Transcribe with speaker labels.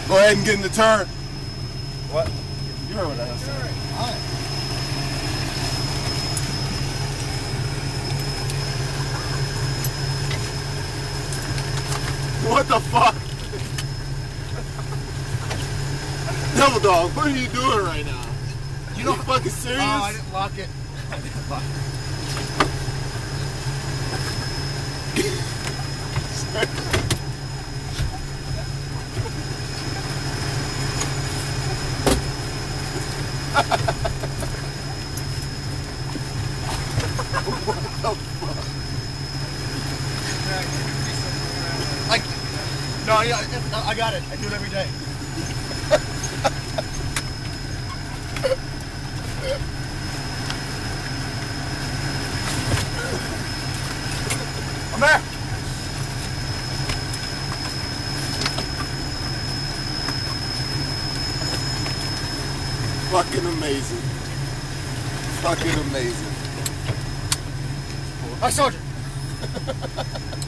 Speaker 1: Go ahead and get in the turn.
Speaker 2: What?
Speaker 1: You heard what I said. What the fuck? Devil Dog, what are you doing right now? You fucking serious?
Speaker 2: Oh, I didn't lock it. I didn't lock it. No, I got it. I do it every day. I'm there.
Speaker 1: Fucking amazing. Fucking amazing.
Speaker 2: Hi, Sergeant.